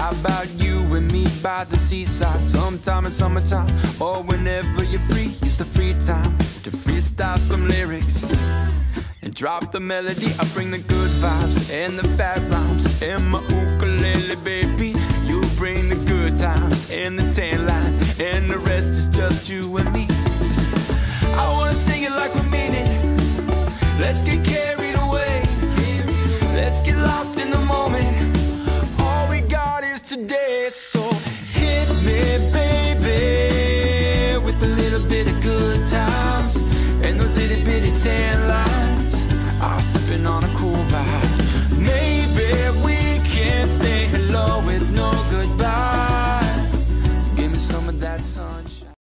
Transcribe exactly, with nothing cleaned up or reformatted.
How about you and me by the seaside, sometime in summertime, or whenever you're free? Use the free time to freestyle some lyrics and drop the melody. I bring the good vibes and the fat rhymes and my ukulele, baby. You bring the good times and the tan lines, and the rest is just you and me. I wanna sing it like we mean it. Let's get carried away. Let's get lost in the moment. All we got is today. So hit me, baby, with a little bit of good times and those itty bitty tan lines. I'm sipping on a